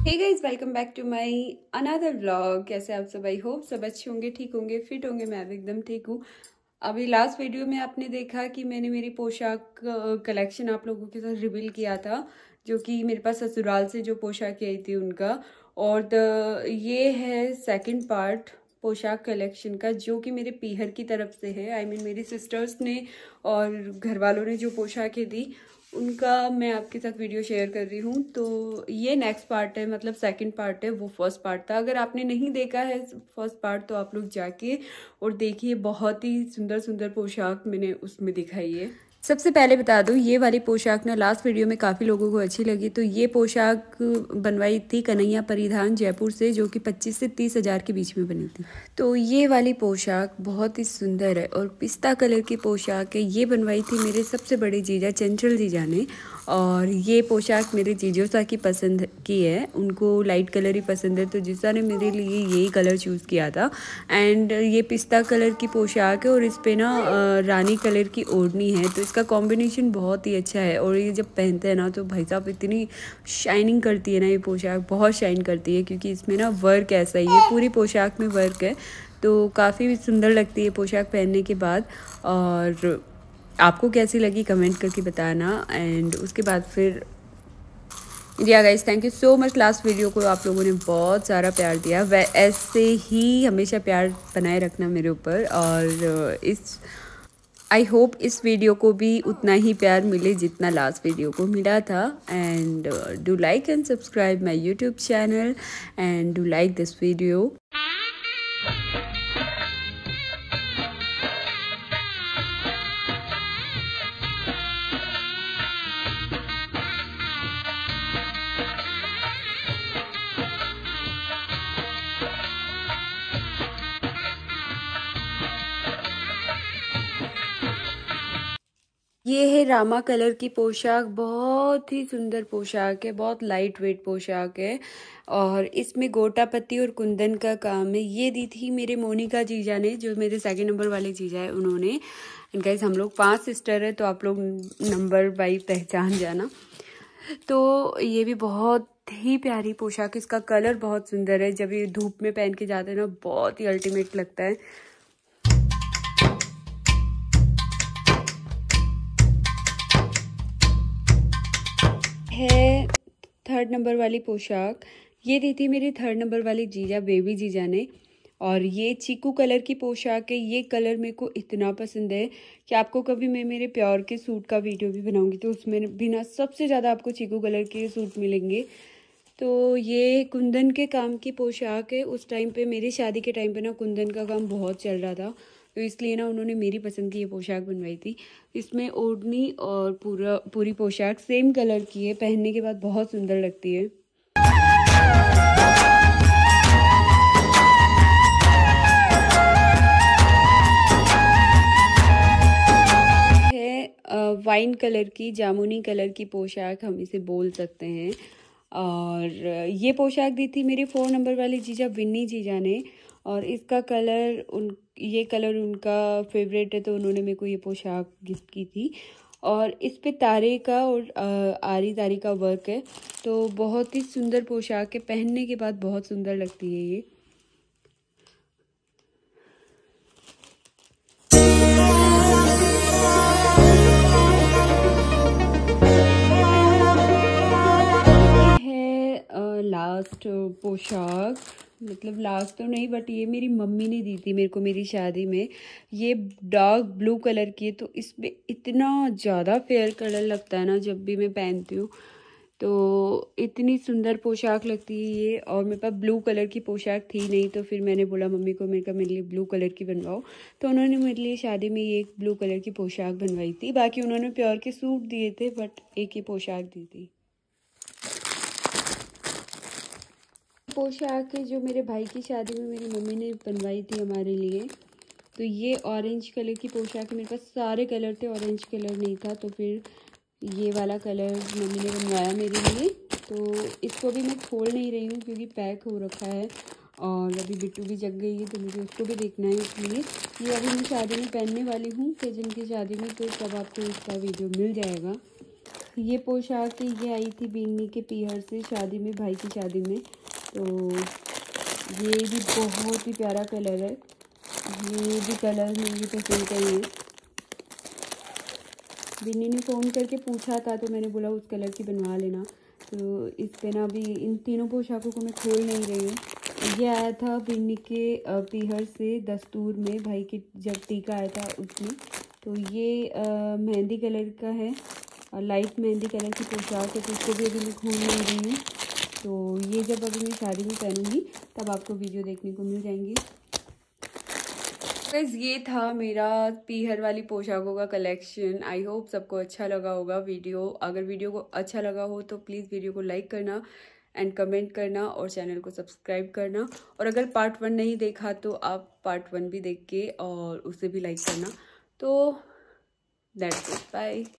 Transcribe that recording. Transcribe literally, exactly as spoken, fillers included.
Hey guys, welcome back to my another vlog. कैसे आप सब? आई होप सब अच्छे होंगे, ठीक होंगे, फिट होंगे। मैं भी एकदम ठीक हूँ। अभी लास्ट वीडियो में आपने देखा कि मैंने मेरी पोशाक कलेक्शन आप लोगों के साथ रिवील किया था, जो कि मेरे पास ससुराल से जो पोशाक आई थी उनका। और द ये है सेकंड पार्ट पोशाक कलेक्शन का, जो कि मेरे पीहर की तरफ से है। आई I मीन mean, मेरी सिस्टर्स ने और घर वालों ने जो पोशाकें दी उनका मैं आपके साथ वीडियो शेयर कर रही हूँ। तो ये नेक्स्ट पार्ट है, मतलब सेकंड पार्ट है, वो फर्स्ट पार्ट था। अगर आपने नहीं देखा है फर्स्ट पार्ट तो आप लोग जाके और देखिए, बहुत ही सुंदर सुंदर पोशाक मैंने उसमें दिखाई है। सबसे पहले बता दूं, ये वाली पोशाक ना लास्ट वीडियो में काफ़ी लोगों को अच्छी लगी। तो ये पोशाक बनवाई थी कन्हैया परिधान जयपुर से, जो कि पच्चीस से तीस हज़ार के बीच में बनी थी। तो ये वाली पोशाक बहुत ही सुंदर है और पिस्ता कलर की पोशाक है। ये बनवाई थी मेरे सबसे बड़े जीजा चंचल जीजा ने। और ये पोशाक मेरे जीजोसा की पसंद की है, उनको लाइट कलर ही पसंद है, तो जीजा ने मेरे लिए यही कलर चूज़ किया था। एंड ये पिस्ता कलर की पोशाक है और इस पे ना रानी कलर की ओढ़नी है, तो इसका कॉम्बिनेशन बहुत ही अच्छा है। और ये जब पहनते हैं ना तो भाई साहब इतनी शाइनिंग करती है ना, ये पोशाक बहुत शाइन करती है, क्योंकि इसमें ना वर्क ऐसा ही है, पूरी पोशाक में वर्क है। तो काफ़ी सुंदर लगती है पोशाक पहनने के बाद। और आपको कैसी लगी कमेंट करके बताना। एंड उसके बाद फिर yeah guys, thank you so much. Last video को आप लोगों ने बहुत सारा प्यार दिया, वै ऐसे ही हमेशा प्यार बनाए रखना मेरे ऊपर। और इस आई होप इस वीडियो को भी उतना ही प्यार मिले जितना लास्ट वीडियो को मिला था। And do like and subscribe my YouTube channel and do like this video. ये है रामा कलर की पोशाक, बहुत ही सुंदर पोशाक है, बहुत लाइट वेट पोशाक है। और इसमें गोटा पत्ती और कुंदन का काम है। ये दी थी मेरे मोनिका जीजा ने, जो मेरे सेकंड नंबर वाले जीजा है उन्होंने। एंड गाइस, हम लोग पांच सिस्टर है, तो आप लोग नंबर बाई पहचान जाना। तो ये भी बहुत ही प्यारी पोशाक, इसका कलर बहुत सुंदर है। जब ये धूप में पहन के जाते हैं ना, बहुत ही अल्टीमेट लगता है। है थर्ड नंबर वाली पोशाक, ये दी थी मेरी थर्ड नंबर वाली जीजा बेबी जीजा ने। और ये चीकू कलर की पोशाक है। ये कलर मेरे को इतना पसंद है कि आपको कभी मैं मेरे प्योर के सूट का वीडियो भी बनाऊंगी तो उसमें भी ना सबसे ज़्यादा आपको चीकू कलर के सूट मिलेंगे। तो ये कुंदन के काम की पोशाक है। उस टाइम पे मेरी शादी के टाइम पे ना कुंदन का काम बहुत चल रहा था, तो इसलिए ना उन्होंने मेरी पसंद की ये पोशाक बनवाई थी। इसमें ओढ़नी और पूरा पूरी पोशाक सेम कलर की है, पहनने के बाद बहुत सुंदर लगती है। है वाइन कलर की, जामुनी कलर की पोशाक हम इसे बोल सकते हैं। और ये पोशाक दी थी मेरे फोर नंबर वाली जीजा विन्नी जीजा ने। और इसका कलर उन ये कलर उनका फेवरेट है, तो उन्होंने मेरे को ये पोशाक गिफ्ट की थी। और इस पे तारे का और आरी तारी का वर्क है, तो बहुत ही सुंदर पोशाक है, पहनने के बाद बहुत सुंदर लगती है ये। लास्ट पोशाक, मतलब लास्ट तो नहीं, बट ये मेरी मम्मी ने दी थी मेरे को मेरी शादी में। ये डार्क ब्लू कलर की है, तो इसमें इतना ज़्यादा फेयर कलर लगता है ना जब भी मैं पहनती हूँ, तो इतनी सुंदर पोशाक लगती है ये। और मेरे पास ब्लू कलर की पोशाक थी नहीं, तो फिर मैंने बोला मम्मी को मेरे का मेरे लिए ब्लू कलर की बनवाओ, तो उन्होंने मेरे लिए शादी में ये एक ब्लू कलर की पोशाक बनवाई थी। बाकी उन्होंने प्योर के सूट दिए थे, बट एक ही पोशाक दी थी। पोशाक है जो मेरे भाई की शादी में मेरी मम्मी ने बनवाई थी हमारे लिए। तो ये ऑरेंज कलर की पोशाक है, मेरे पास सारे कलर थे, ऑरेंज कलर नहीं था, तो फिर ये वाला कलर मम्मी ने बनवाया मेरे लिए। तो इसको भी मैं खोल नहीं रही हूँ क्योंकि पैक हो रखा है, और अभी बिट्टू भी जग गई है तो मुझे उसको भी देखना है, इसलिए ये अभी मैं शादी में पहनने वाली हूँ कजन की शादी में, तो तब आपको इसका वीडियो मिल जाएगा। ये पोशाक ये आई थी बिन्नी के पीहर से शादी में, भाई की शादी में। तो ये भी बहुत ही प्यारा कलर है, ये भी कलर मेरी पसंद का ही है। बिन्नी ने फ़ोन करके पूछा था तो मैंने बोला उस कलर की बनवा लेना। तो इस पे ना अभी इन तीनों पोशाकों को मैं खोल नहीं रही हूँ। ये आया था बिन्नी के पीहर से दस्तूर में, भाई के जब टीका आया था उसमें। तो ये मेहंदी कलर का है, लाइट मेहंदी कलर की पोशाक है, तो इसको भी अभी मैं खोल नहीं रही हूँ। तो ये जब अभी मैं शादी में पहनूंगी तब आपको वीडियो देखने को मिल जाएंगी। गाइस ये था मेरा पीहर वाली पोशाकों का कलेक्शन। आई होप सबको अच्छा लगा होगा वीडियो। अगर वीडियो को अच्छा लगा हो तो प्लीज़ वीडियो को लाइक करना एंड कमेंट करना और चैनल को सब्सक्राइब करना। और अगर पार्ट वन नहीं देखा तो आप पार्ट वन भी देख के और उसे भी लाइक करना। तो दैट्स इट, बाय।